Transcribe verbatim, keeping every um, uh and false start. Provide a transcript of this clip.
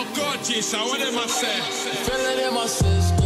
Oh, gorgeous, I want them I say. Feeling in my system.